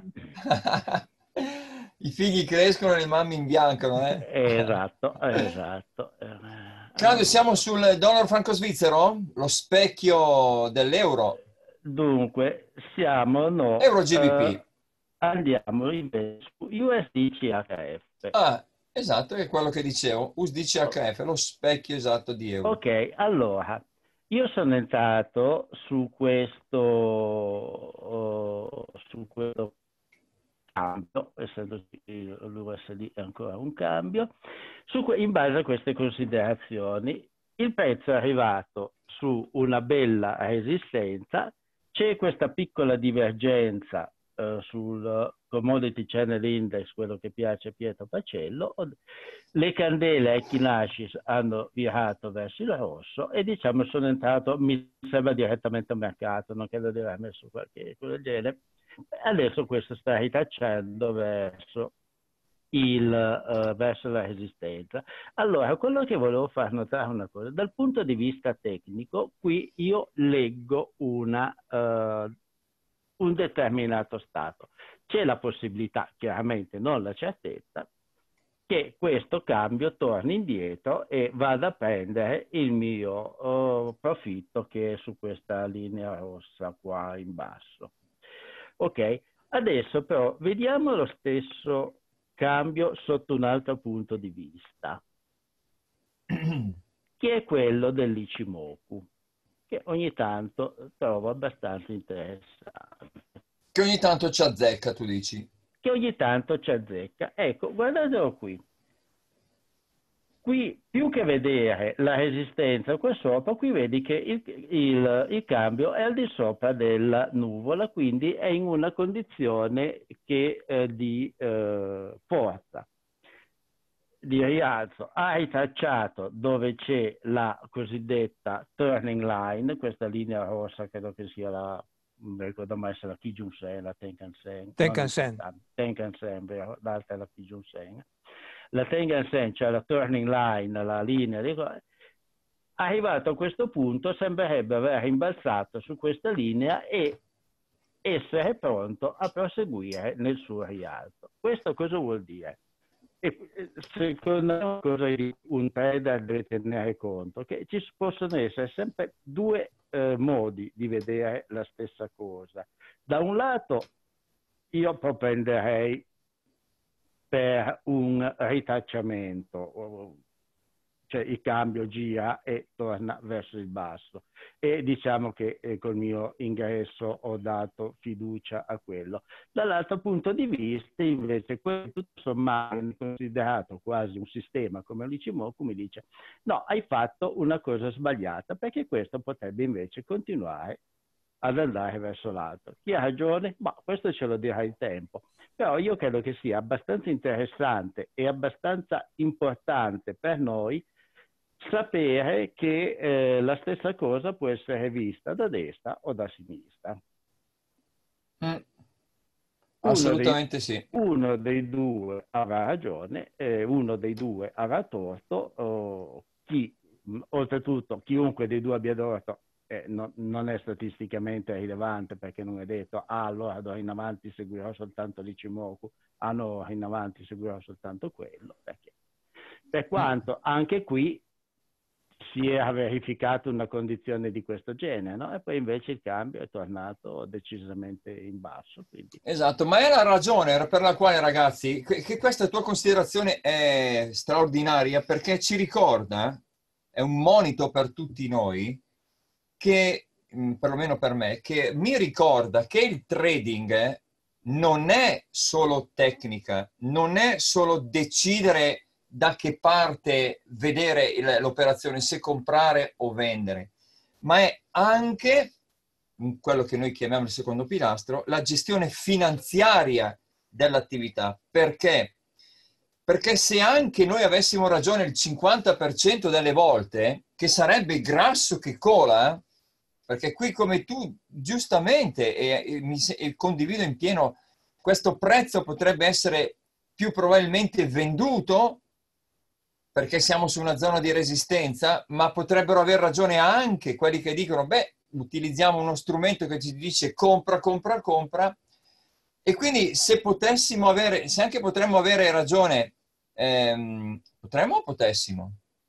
I figli crescono e le mamme imbiancano, eh? Esatto, esatto. Claudio, siamo Allora, sul dollaro franco svizzero? Lo specchio dell'euro. dunque, siamo no, Euro G B eh, P. andiamo invece su U S D C H F. Ah, esatto, è quello che dicevo. U S D C H F, lo specchio esatto di euro. Ok, allora, io sono entrato su questo, oh, su questo cambio, essendo l'U S D è ancora un cambio, su, in base a queste considerazioni. Il prezzo è arrivato su una bella resistenza, c'è questa piccola divergenza eh, sul Commodity Channel Index, quello che piace a Pietro Pacello. Le candele Equinascis hanno virato verso il rosso e diciamo sono entrato, mi sembra direttamente a mercato, non credo di aver messo qualche cosa del genere. Adesso questo sta ritacciando verso, il, uh, verso la resistenza. Allora, quello che volevo far notare una cosa, dal punto di vista tecnico, qui io leggo una, uh, un determinato stato. C'è la possibilità, chiaramente non la certezza, che questo cambio torni indietro e vada a prendere il mio uh, profitto che è su questa linea rossa qua in basso. Ok, adesso però vediamo lo stesso cambio sotto un altro punto di vista, che è quello dell'Ichimoku, che ogni tanto trovo abbastanza interessante. Che ogni tanto ci azzecca, tu dici? Che ogni tanto ci azzecca. Ecco, guardatelo qui. Qui, più che vedere la resistenza qua sopra, qui vedi che il, il, il cambio è al di sopra della nuvola, quindi è in una condizione che, eh, di eh, forza, di rialzo. Ha ritracciato dove c'è la cosiddetta turning line, questa linea rossa, credo che sia la, non ricordo mai se la Kijun-sen, la Tenkan-sen. Tenkan-sen. Tenkan-sen, vero, l'altra è la Kijun-sen. La Tenkan-sen, cioè la turning line, la linea di... Arrivato a questo punto sembrerebbe aver rimbalzato su questa linea e essere pronto a proseguire nel suo rialzo. Questo cosa vuol dire? E secondo me cosa un trader deve tenere conto? Che ci possono essere sempre due eh, modi di vedere la stessa cosa. Da un lato io propenderei per un ritacciamento, cioè il cambio gira e torna verso il basso, e diciamo che eh, col mio ingresso ho dato fiducia a quello. Dall'altro punto di vista invece, tutto sommato considerato quasi un sistema come l'Ichimoku, mi dice no, hai fatto una cosa sbagliata, perché questo potrebbe invece continuare ad andare verso l'alto. Chi ha ragione? Ma questo ce lo dirà il tempo. Però io credo che sia abbastanza interessante e abbastanza importante per noi sapere che eh, la stessa cosa può essere vista da destra o da sinistra. Mm. Assolutamente uno dei, sì. Uno dei due avrà ragione, eh, uno dei due avrà torto, oh, chi, mh, oltretutto chiunque dei due abbia torto eh, no, non è statisticamente rilevante, perché non è detto ah, allora d'ora in avanti seguirò soltanto l'Ichimoku, ah no, in avanti seguirò soltanto quello, perché per quanto anche qui si era verificata una condizione di questo genere, no? E poi invece il cambio è tornato decisamente in basso. Quindi... Esatto, ma è la ragione per la quale, ragazzi, che, che questa tua considerazione è straordinaria, perché ci ricorda, è un monito per tutti noi, che, perlomeno per me, che mi ricorda che il trading non è solo tecnica, non è solo decidere da che parte vedere l'operazione, se comprare o vendere, ma è anche quello che noi chiamiamo il secondo pilastro, la gestione finanziaria dell'attività. Perché? Perché se anche noi avessimo ragione il cinquanta per cento delle volte, che sarebbe grasso che cola, perché qui, come tu giustamente e, e, mi, e condivido in pieno, questo prezzo potrebbe essere più probabilmente venduto perché siamo su una zona di resistenza, ma potrebbero aver ragione anche quelli che dicono, beh, utilizziamo uno strumento che ci dice compra, compra, compra, e quindi se potessimo avere, se anche potremmo avere ragione, ehm, potremmo o potessimo?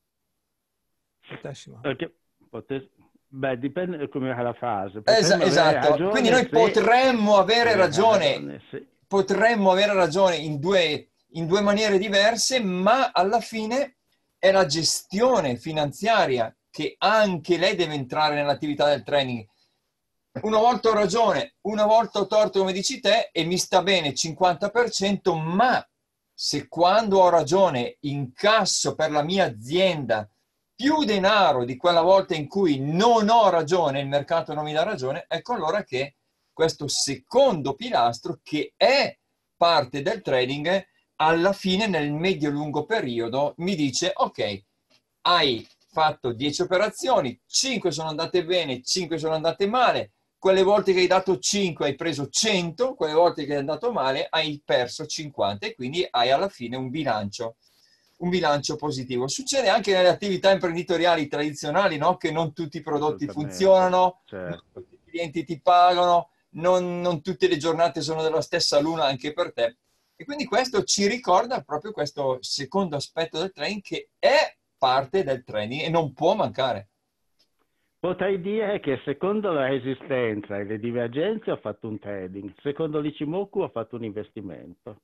Potessimo. Perché potes- Beh, dipende da come era la fase. Esa- esatto, quindi noi se... potremmo avere ragione, ragione se... potremmo avere ragione in due, in due maniere diverse, ma alla fine è la gestione finanziaria che anche lei deve entrare nell'attività del trading. Una volta ho ragione, una volta ho torto, come dici te, e mi sta bene cinquanta per cento, ma se quando ho ragione incasso per la mia azienda più denaro di quella volta in cui non ho ragione, il mercato non mi dà ragione, ecco allora che questo secondo pilastro, che è parte del trading, alla fine nel medio-lungo periodo mi dice, ok, hai fatto dieci operazioni, cinque sono andate bene, cinque sono andate male, quelle volte che hai dato cinque hai preso cento, quelle volte che è andato male hai perso cinquanta, e quindi hai alla fine un bilancio, un bilancio positivo. Succede anche nelle attività imprenditoriali tradizionali, no? Che non tutti i prodotti funzionano, certo. Non tutti i clienti ti pagano, non, non tutte le giornate sono della stessa luna anche per te. E quindi questo ci ricorda proprio questo secondo aspetto del trading, che è parte del trading e non può mancare. Potrei dire che secondo la resistenza e le divergenze ho fatto un trading, secondo l'Ichimoku ho fatto un investimento.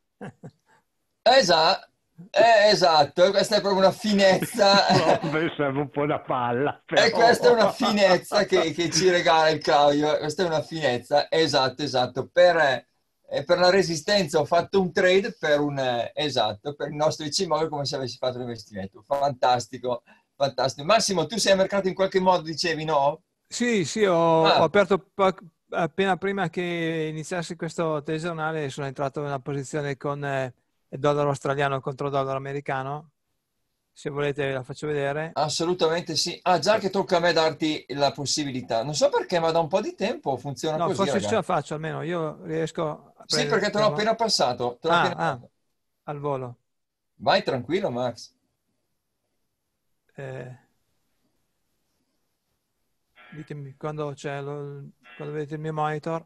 Esatto, eh, esatto, questa è proprio una finezza. Mi serve un po' da palla. Però. E questa è una finezza che, che ci regala il Claudio, questa è una finezza, esatto, esatto. Per, eh, per la resistenza ho fatto un trade, per un, eh, esatto, per il nostro Ichimoku come se avessi fatto un investimento. Fantastico. Fantastico. Massimo, tu sei al mercato in qualche modo, dicevi, no? Sì, sì, ho, Ah. ho aperto appena prima che iniziasse questo telegiornale, sono entrato in una posizione con eh, il dollaro australiano contro il dollaro americano. Se volete la faccio vedere. Assolutamente sì. Ah, già che tocca a me darti la possibilità. Non so perché, ma da un po' di tempo funziona no, così, forse ragazzi. ce la faccio, almeno io riesco a Sì, perché te l'ho appena passato. Te l'ho ah, appena ah, passato. al volo. Vai tranquillo, Max. Eh, ditemi quando c'è lo, quando vedete il mio monitor.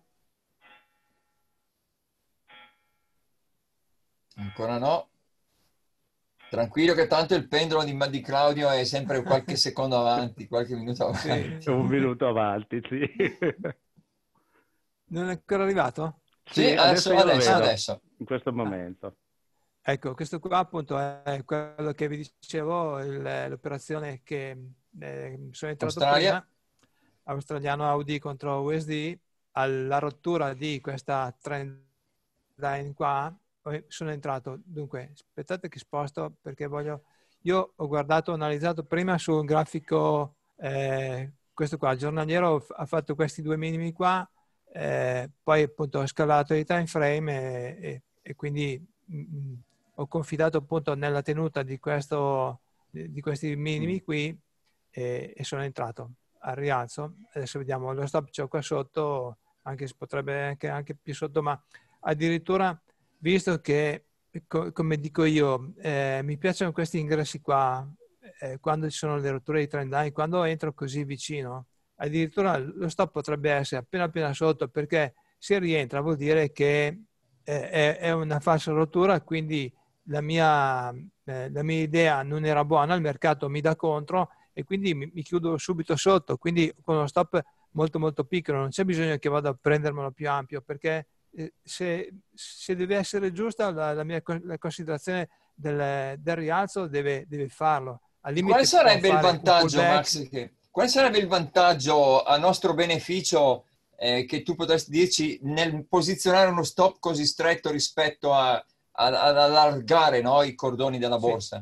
Ancora no. Tranquillo che tanto il pendolo di, di Claudio è sempre qualche secondo avanti, qualche minuto avanti. Sì. Un minuto avanti, sì. Non è ancora arrivato? Sì, Sì, adesso, adesso, io lo adesso, vedo, adesso. in questo momento. Ecco, questo qua appunto è quello che vi dicevo, l'operazione che eh, sono entrato Australia. prima, australiano A U D contro U S D, alla rottura di questa trend line qua, sono entrato. Dunque, aspettate che sposto perché voglio... Io ho guardato, ho analizzato prima su un grafico, eh, questo qua, giornaliero, ha fatto questi due minimi qua, eh, poi appunto ho scalato i time frame e, e, e quindi mh, ho confidato appunto nella tenuta di, questo, di questi minimi qui e, e sono entrato al rialzo. Adesso vediamo lo stop, c'ho qua sotto, anche se potrebbe anche, anche più sotto, ma addirittura visto che, co come dico io, eh, mi piacciono questi ingressi qua, eh, quando ci sono le rotture di trend line, quando entro così vicino, addirittura lo stop potrebbe essere appena appena sotto, perché se rientra vuol dire che eh, è, è una falsa rottura, quindi la mia, eh, la mia idea non era buona, il mercato mi dà contro e quindi mi, mi chiudo subito sotto, quindi con uno stop molto molto piccolo, non c'è bisogno che vada a prendermelo più ampio, perché eh, se, se deve essere giusta la, la mia la considerazione del, del rialzo deve, deve farlo. Al E quale limite può sarebbe il fare un vantaggio, pullback. Max? Che, quale sarebbe il vantaggio a nostro beneficio eh, che tu potresti dirci nel posizionare uno stop così stretto rispetto a, a- ad allargare, no, i cordoni della Sì. borsa?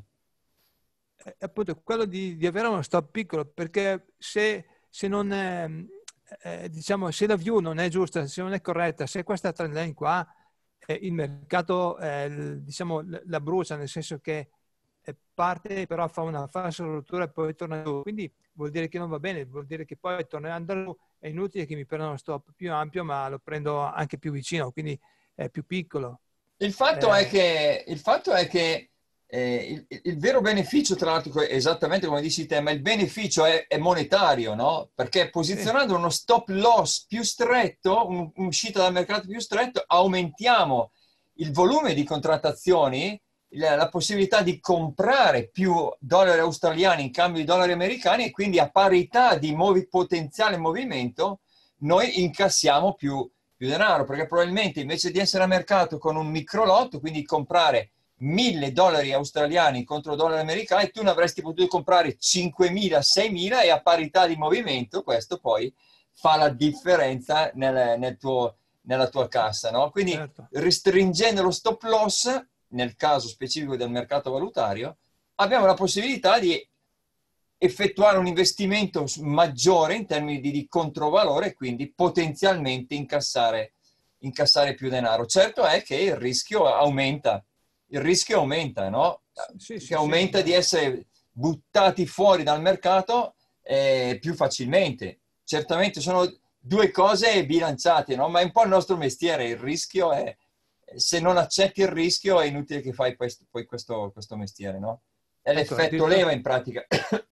È appunto quello di, di avere uno stop piccolo, perché se, se non è, eh, diciamo, se la view non è giusta, se non è corretta, se questa trendline qua eh, il mercato eh, diciamo la brucia, nel senso che eh, parte però fa una falsa rottura e poi torna giù, quindi vuol dire che non va bene, vuol dire che poi tornando giù è inutile che mi prenda uno stop più ampio, ma lo prendo anche più vicino, quindi è più piccolo. Il fatto Eh, è che, il fatto è che eh, il, il vero beneficio, tra l'altro, è esattamente come dici te, ma il beneficio è, è monetario, no? Perché sì, posizionando uno stop loss più stretto, un- un'uscita dal mercato più stretto, aumentiamo il volume di contrattazioni, la, la possibilità di comprare più dollari australiani in cambio di dollari americani, e quindi a parità di movi- potenziale movimento noi incassiamo più più denaro, perché probabilmente invece di essere a mercato con un microlotto, quindi comprare mille dollari australiani contro dollari americani, tu ne avresti potuto comprare cinquemila, seimila, e a parità di movimento questo poi fa la differenza nel, nel tuo, nella tua cassa, no? Quindi certo. restringendo lo stop loss, nel caso specifico del mercato valutario, abbiamo la possibilità di effettuare un investimento maggiore in termini di, di controvalore e quindi potenzialmente incassare, incassare più denaro. Certo è che il rischio aumenta, il rischio aumenta, no? Sì, Che sì, sì, aumenta di beh. essere buttati fuori dal mercato eh, più facilmente. Certamente sono due cose bilanciate, no? Ma è un po' il nostro mestiere, il rischio è, se non accetti il rischio è inutile che fai questo, poi questo, questo mestiere, no? È Ecco, l'effetto addirittura leva in pratica.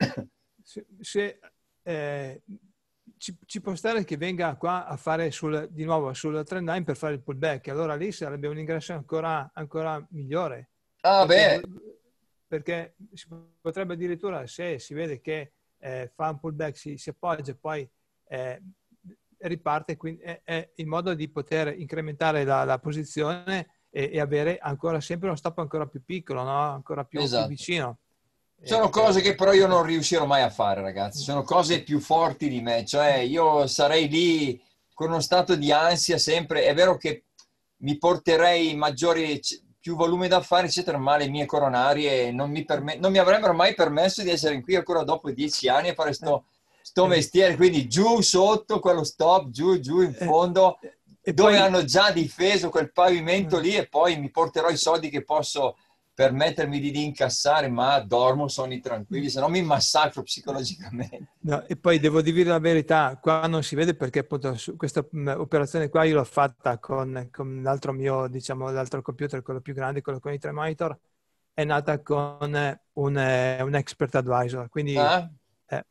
se, se, eh, ci, ci può stare che venga qua a fare sul, di nuovo sul trend line per fare il pullback, allora lì sarebbe un ingresso ancora, ancora migliore, Ah, perché, beh, perché si potrebbe addirittura, se si vede che eh, fa un pullback, si, si appoggia e poi eh, riparte, quindi è, è il modo di poter incrementare la, la posizione e, e avere ancora sempre uno stop ancora più piccolo, no? Ancora più, più esatto. vicino. Sono Eh, cose che per, però io non riuscirò mai a fare, ragazzi. Sono cose sì. più forti di me. Cioè, io sarei lì con uno stato di ansia sempre. È vero che mi porterei maggiori, più volume da fare, eccetera, ma le mie coronarie non mi, permet- non mi avrebbero mai permesso di essere qui ancora dopo dieci anni a fare Eh, sto, sto eh, mestiere. Quindi giù sotto quello stop, giù, giù in eh, fondo, e dove poi hanno già difeso quel pavimento eh, lì, e poi mi porterò i soldi che posso permettermi di, di incassare, ma dormo sonni tranquilli, se no mi massacro psicologicamente. no, e poi devo dire la verità, qua non si vede perché appunto su questa mh, operazione qua io l'ho fatta con, con l'altro mio, diciamo, l'altro computer, quello più grande, quello con i tre monitor, è nata con eh, un, eh, un expert advisor, quindi, Ah? eh,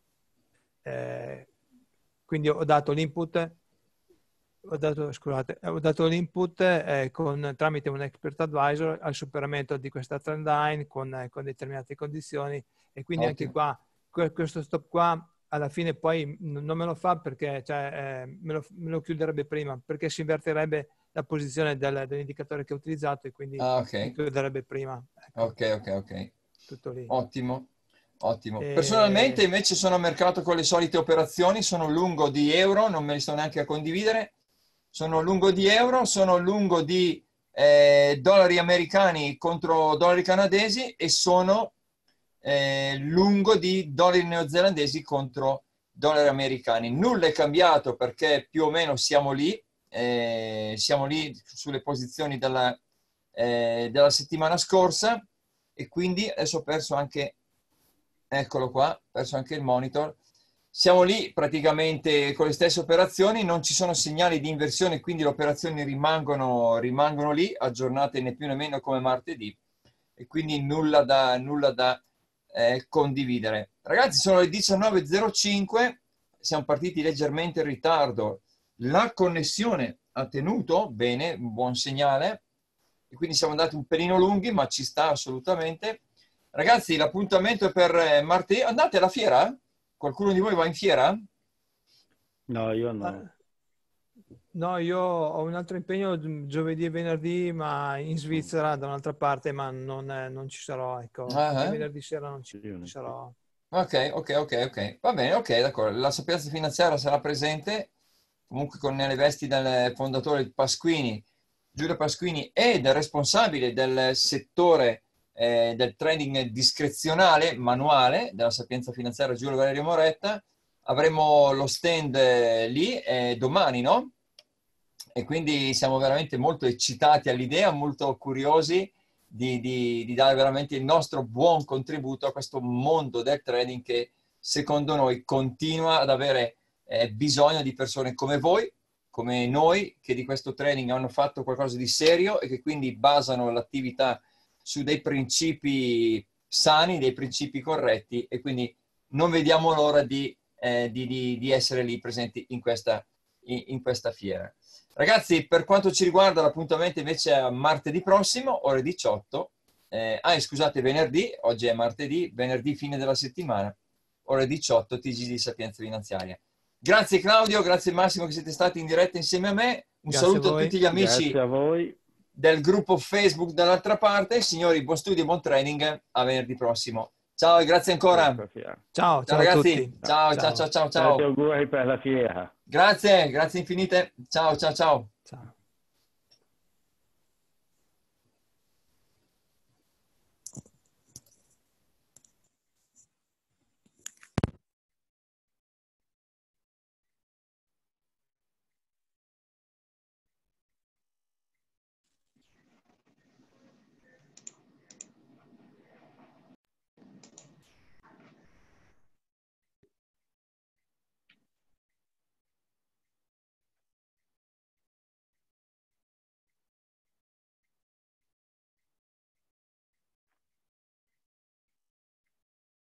eh, quindi ho dato l'input ho dato, scusate, ho dato l'input eh, con, tramite un expert advisor al superamento di questa trend line con, eh, con determinate condizioni, e quindi anche Ottimo. qua que- questo stop qua alla fine poi n- non me lo fa perché cioè, eh, me, lo, me lo chiuderebbe prima, perché si invertirebbe la posizione del, dell'indicatore che ho utilizzato e quindi Ah, mi ok, chiuderebbe prima. Ecco, ok, ok, ok. tutto lì. Ottimo, ottimo. Personalmente E... invece sono a mercato con le solite operazioni, sono lungo di euro, non me li sto neanche a condividere, sono lungo di euro, sono lungo di eh, dollari americani contro dollari canadesi, e sono eh, lungo di dollari neozelandesi contro dollari americani. Nulla è cambiato perché più o meno siamo lì, eh, siamo lì sulle posizioni della, eh, della settimana scorsa, e quindi adesso ho perso anche, eccolo qua, ho perso anche il monitor. Siamo lì praticamente con le stesse operazioni, non ci sono segnali di inversione, quindi le operazioni rimangono, rimangono lì, aggiornate né più né meno come martedì, e quindi nulla da, nulla da eh, condividere. Ragazzi, sono le diciannove e zero cinque, siamo partiti leggermente in ritardo, la connessione ha tenuto bene, un buon segnale, e quindi siamo andati un pelino lunghi, ma ci sta assolutamente. Ragazzi, l'appuntamento è per martedì. Andate alla fiera? Qualcuno di voi va in fiera? No, io no. Ah, no, io ho un altro impegno giovedì e venerdì, ma in Svizzera da un'altra parte, ma non, eh, non ci sarò, ecco. Ah, eh? Venerdì sera non ci, ci sarò. Ok, ok, ok, ok. Va bene, ok, d'accordo. La Sapienza Finanziaria sarà presente, comunque con le vesti del fondatore Pasquini, Giulio Pasquini, e del responsabile del settore eh, del trading discrezionale, manuale, della Sapienza Finanziaria, Giulio Valerio Moretta. Avremo lo stand eh, lì eh, domani, no? E quindi siamo veramente molto eccitati all'idea, molto curiosi di, di, di dare veramente il nostro buon contributo a questo mondo del trading che secondo noi continua ad avere eh, bisogno di persone come voi, come noi, che di questo trading hanno fatto qualcosa di serio e che quindi basano l'attività su dei principi sani, dei principi corretti, e quindi non vediamo l'ora di, eh, di, di, di essere lì presenti in questa, in, in questa fiera. Ragazzi, per quanto ci riguarda, l'appuntamento invece è a martedì prossimo, ore diciotto. Eh, ah, scusate, venerdì, oggi è martedì, venerdì fine della settimana, ore diciotto, T G di Sapienza Finanziaria. Grazie Claudio, grazie Massimo che siete stati in diretta insieme a me. Un Grazie saluto a a tutti gli amici Grazie a voi. del gruppo Facebook dall'altra parte. Signori, buon studio e buon training, a venerdì prossimo. Ciao e grazie ancora. Ciao, Ciao, ciao ragazzi. a tutti. Ciao, ciao, ciao, ciao, ciao. Tanti auguri per la fiera. Grazie, grazie infinite. Ciao, ciao, ciao.